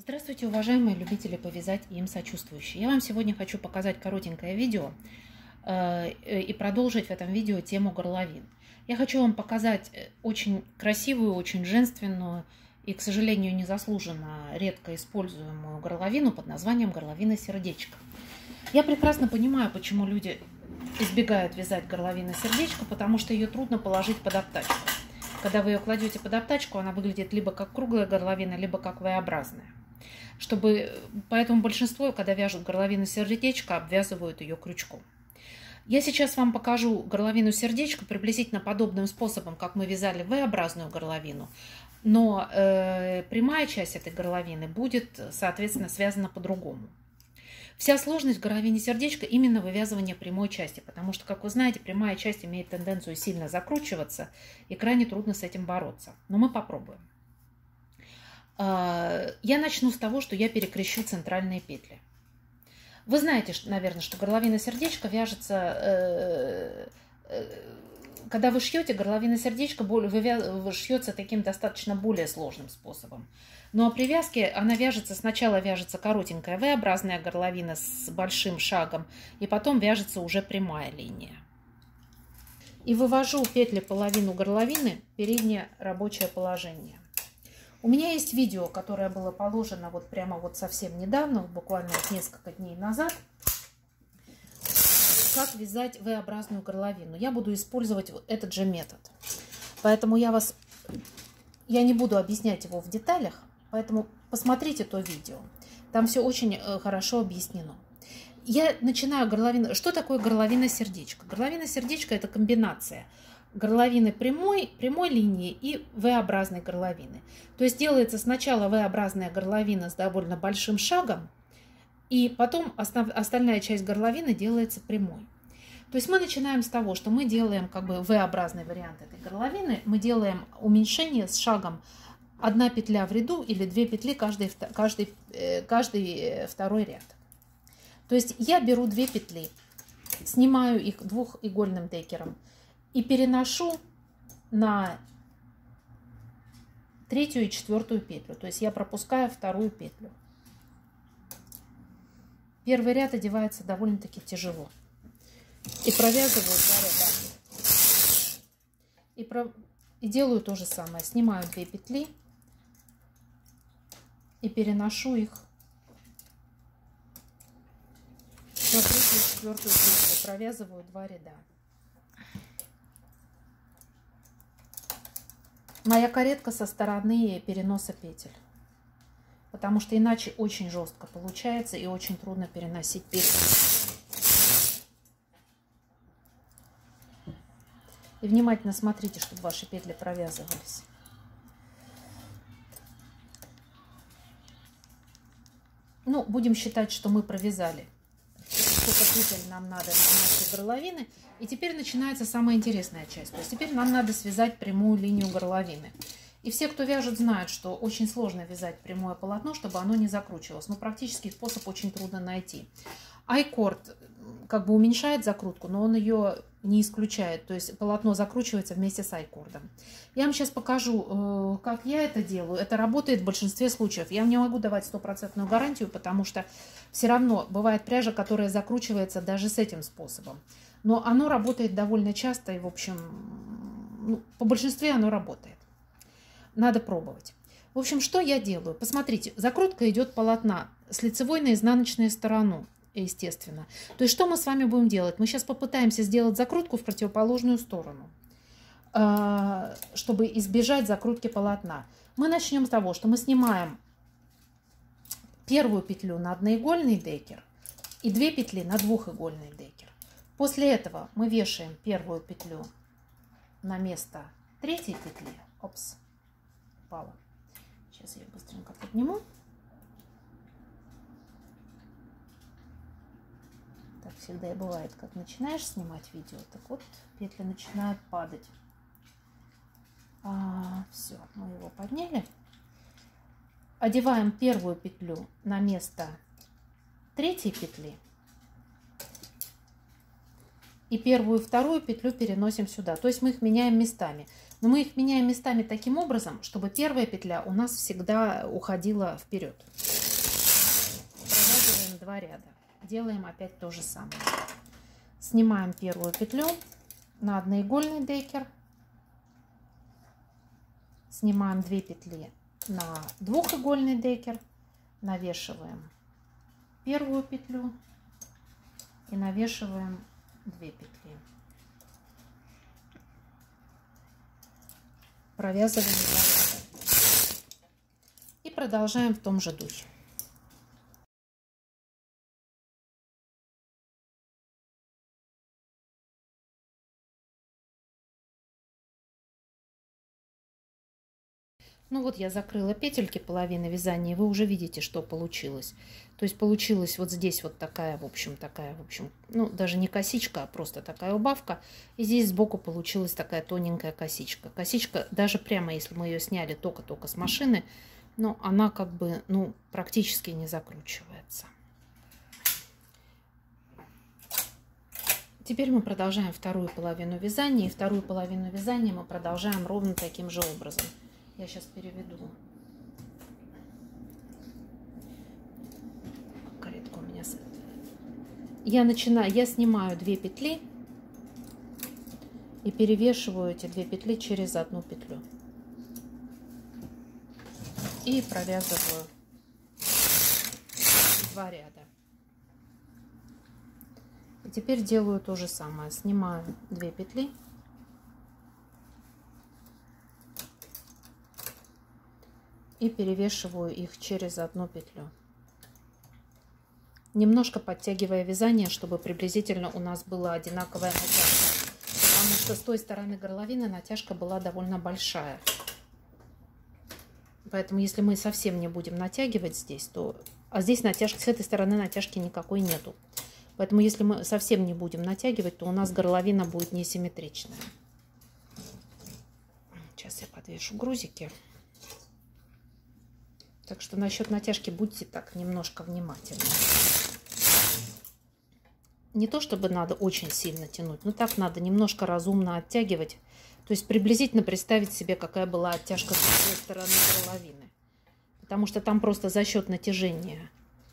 Здравствуйте, уважаемые любители повязать и им сочувствующие. Я вам сегодня хочу показать коротенькое видео и продолжить в этом видео тему горловин. Я хочу вам показать очень красивую, очень женственную и, к сожалению, незаслуженно редко используемую горловину под названием горловина сердечко. Я прекрасно понимаю, почему люди избегают вязать горловину сердечко, потому что ее трудно положить под обтачку. Когда вы ее кладете под обтачку, она выглядит либо как круглая горловина, либо как V-образная. Поэтому большинство, когда вяжут горловину сердечко, обвязывают ее крючком. Я сейчас вам покажу горловину сердечко приблизительно подобным способом, как мы вязали V-образную горловину, но прямая часть этой горловины будет, соответственно, связана по-другому. Вся сложность в горловине сердечко именно вывязывание прямой части, потому что, как вы знаете, прямая часть имеет тенденцию сильно закручиваться, и крайне трудно с этим бороться. Но мы попробуем. Я начну с того, что я перекрещу центральные петли. Вы знаете, наверное, что горловина сердечко вяжется, когда вы шьете, горловина сердечко шьется таким достаточно более сложным способом. Ну а при вязке она вяжется, сначала вяжется коротенькая V-образная горловина с большим шагом, и потом вяжется уже прямая линия. И вывожу петли половину горловины в переднее рабочее положение. У меня есть видео, которое было положено вот прямо вот совсем недавно, буквально вот несколько дней назад, как вязать V-образную горловину. Я буду использовать этот же метод. Поэтому я не буду объяснять его в деталях, поэтому посмотрите то видео. Там все очень хорошо объяснено. Я начинаю горловину. Что такое горловина сердечко? Горловина сердечко – это комбинация горловины прямой линии и V-образной горловины. То есть делается сначала V-образная горловина с довольно большим шагом, и потом остальная часть горловины делается прямой. То есть мы начинаем с того, что мы делаем как бы V-образный вариант этой горловины, мы делаем уменьшение с шагом 1 петля в ряду или 2 петли каждый второй ряд. То есть я беру 2 петли, снимаю их двухигольным декером и переношу на 3-ю и 4-ю петлю. То есть я пропускаю 2-ю петлю. Первый ряд одевается довольно-таки тяжело. И провязываю 2 ряда. И делаю то же самое. Снимаю 2 петли и переношу их на 3-ю и 4-ю петлю. Провязываю 2 ряда. Моя каретка со стороны переноса петель, потому что иначе очень жестко получается и очень трудно переносить петли. И внимательно смотрите, чтобы ваши петли провязывались. Ну, будем считать, что мы провязали сколько петель нам надо для нашей горловины. И теперь начинается самая интересная часть. То есть теперь нам надо связать прямую линию горловины. И все, кто вяжет, знают, что очень сложно вязать прямое полотно, чтобы оно не закручивалось. Но практический способ очень трудно найти. Айкорд как бы уменьшает закрутку, но он ее не исключает. То есть полотно закручивается вместе с айкордом. Я вам сейчас покажу, как я это делаю. Это работает в большинстве случаев. Я не могу давать стопроцентную гарантию, потому что все равно бывает пряжа, которая закручивается даже с этим способом. Но оно работает довольно часто, и, в общем, по большинстве оно работает. Надо пробовать. В общем, что я делаю? Посмотрите, закрутка идет полотна с лицевой на изнаночную сторону, естественно. То есть что мы с вами будем делать? Мы сейчас попытаемся сделать закрутку в противоположную сторону, чтобы избежать закрутки полотна. Мы начнем с того, что мы снимаем 1-ю петлю на одноигольный декер и 2 петли на двухигольный декер. После этого мы вешаем 1-ю петлю на место 3-й петли. Опс, упала. Сейчас я быстренько подниму. Так всегда и бывает, как начинаешь снимать видео, так вот петли начинают падать. Все, мы его подняли. Одеваем 1-ю петлю на место 3-й петли. И 1-ю и 2-ю петлю переносим сюда. То есть мы их меняем местами. Но мы их меняем местами таким образом, чтобы 1-я петля у нас всегда уходила вперед. 2 ряда. Делаем опять то же самое. Снимаем первую петлю на одноигольный декер. Снимаем 2 петли на двухигольный декер. Навешиваем первую петлю и навешиваем 2 петли. Провязываем 2 ряда. И продолжаем в том же духе. Ну вот я закрыла петельки половины вязания, и вы уже видите, что получилось. То есть получилась вот здесь вот такая, в общем, ну даже не косичка, а просто такая убавка. И здесь сбоку получилась такая тоненькая косичка. Косичка, даже прямо если мы ее сняли только-только с машины, но она как бы, ну, практически не закручивается. Теперь мы продолжаем вторую половину вязания. И вторую половину вязания мы продолжаем ровно таким же образом. Я сейчас переведу. Каретка у меня. Я снимаю 2 петли и перевешиваю эти 2 петли через одну петлю. И провязываю 2 ряда. И теперь делаю то же самое. Снимаю 2 петли. И перевешиваю их через одну петлю. Немножко подтягивая вязание, чтобы приблизительно у нас была одинаковая натяжка. Потому что с той стороны горловины натяжка была довольно большая. Поэтому если мы совсем не будем натягивать здесь, то... А здесь натяжки, с этой стороны натяжки никакой нету. Поэтому если мы совсем не будем натягивать, то у нас горловина будет несимметричная. Сейчас я подвешу грузики. Так что насчет натяжки будьте так немножко внимательны. Не то чтобы надо очень сильно тянуть, но так надо немножко разумно оттягивать. То есть приблизительно представить себе, какая была оттяжка с другой стороны горловины. Потому что там просто за счет натяжения.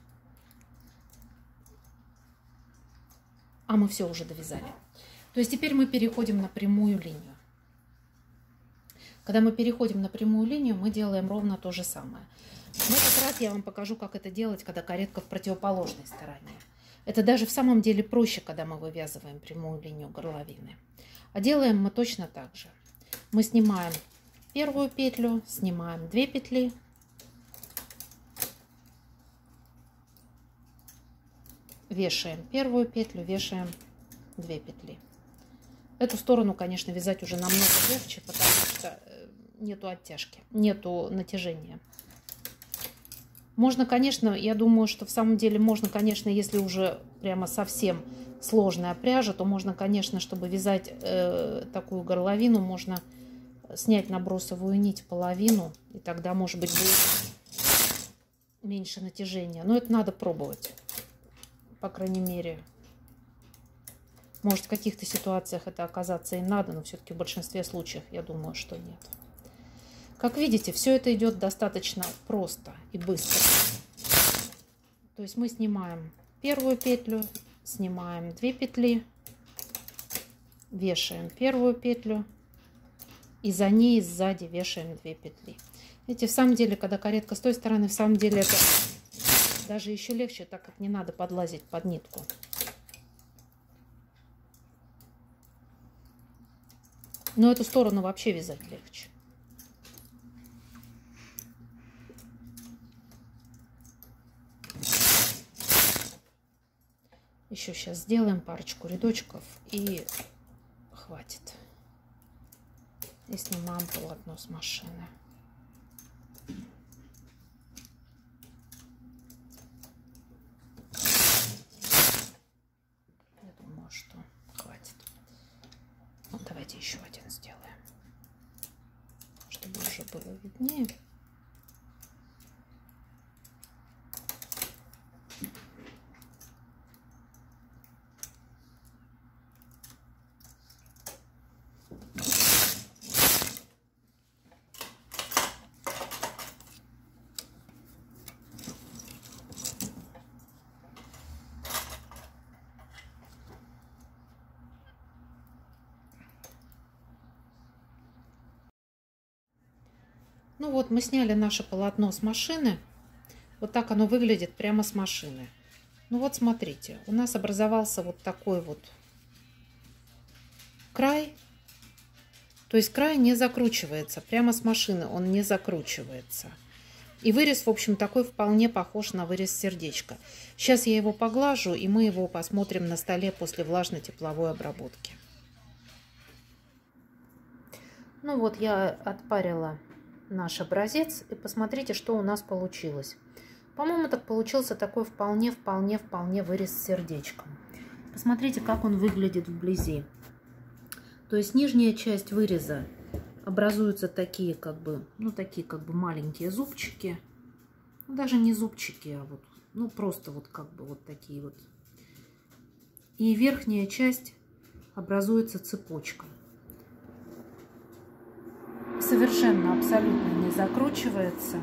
А мы все уже довязали. То есть теперь мы переходим на прямую линию. Когда мы переходим на прямую линию, мы делаем ровно то же самое. В этот раз я вам покажу, как это делать, когда каретка в противоположной стороне. Это даже в самом деле проще, когда мы вывязываем прямую линию горловины. А делаем мы точно так же. Мы снимаем первую петлю, снимаем 2 петли. Вешаем первую петлю, вешаем 2 петли. Эту сторону, конечно, вязать уже намного легче, потому что нету оттяжки, нету натяжения. Можно, конечно, я думаю, что в самом деле можно, конечно, если уже прямо совсем сложная пряжа, то можно, конечно, чтобы вязать такую горловину, можно снять набросовую нить половину, и тогда, может быть, будет меньше натяжения. Но это надо пробовать, по крайней мере. Может, в каких-то ситуациях это оказаться и надо, но все-таки в большинстве случаев я думаю, что нет. Как видите, все это идет достаточно просто и быстро. То есть мы снимаем первую петлю, снимаем 2 петли, вешаем первую петлю и за ней сзади вешаем 2 петли. Видите, в самом деле, когда каретка с той стороны, в самом деле это даже еще легче, так как не надо подлазить под нитку. Но эту сторону вообще вязать легче. Еще сейчас сделаем парочку рядочков и хватит. И снимаем полотно с машины. Я думаю, что хватит. Ну, давайте еще один сделаем, чтобы уже было виднее. Ну вот, мы сняли наше полотно с машины. Вот так оно выглядит прямо с машины. Ну вот, смотрите, у нас образовался вот такой вот край. То есть край не закручивается. Прямо с машины он не закручивается. И вырез, в общем, такой вполне похож на вырез сердечка. Сейчас я его поглажу, и мы его посмотрим на столе после влажно-тепловой обработки. Ну вот, я отпарила наш образец, и посмотрите, что у нас получилось. По-моему, так получился такой вполне вырез с сердечком. Посмотрите, как он выглядит вблизи. То есть нижняя часть выреза образуются такие как бы маленькие зубчики. Ну, даже не зубчики, а вот, ну просто вот как бы вот такие вот. И верхняя часть образуется цепочка. Совершенно, абсолютно не закручивается.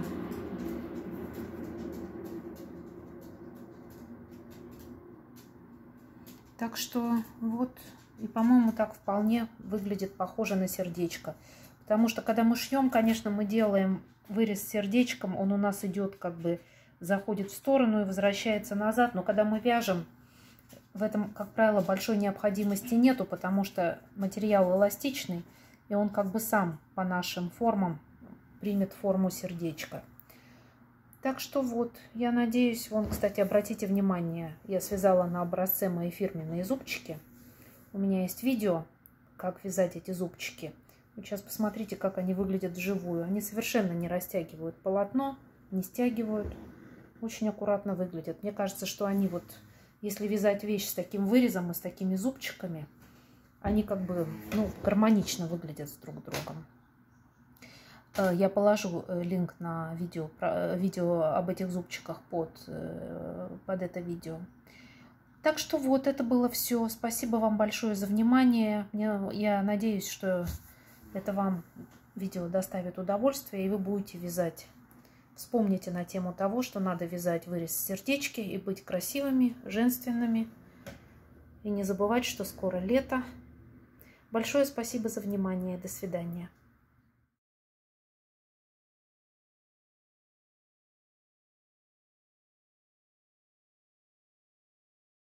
Так что вот, и по-моему так вполне выглядит похоже на сердечко. Потому что когда мы шьем, конечно, мы делаем вырез с сердечком, он у нас идет как бы, заходит в сторону и возвращается назад. Но когда мы вяжем, в этом, как правило, большой необходимости нету, потому что материал эластичный, и он как бы сам по нашим формам примет форму сердечка. Так что вот, я надеюсь, вон, кстати, обратите внимание, я связала на образце мои фирменные зубчики. У меня есть видео, как вязать эти зубчики. Вот сейчас посмотрите, как они выглядят вживую. Они совершенно не растягивают полотно, не стягивают. Очень аккуратно выглядят. Мне кажется, что они вот, если вязать вещь с таким вырезом и с такими зубчиками, они как бы, ну, гармонично выглядят с друг другом. Я положу линк на видео об этих зубчиках под это видео. Так что вот, это было все. Спасибо вам большое за внимание. Я надеюсь, что это вам видео доставит удовольствие, и вы будете вязать. Вспомните на тему того, что надо вязать вырез с сердечки и быть красивыми, женственными. И не забывать, что скоро лето. Большое спасибо за внимание. До свидания.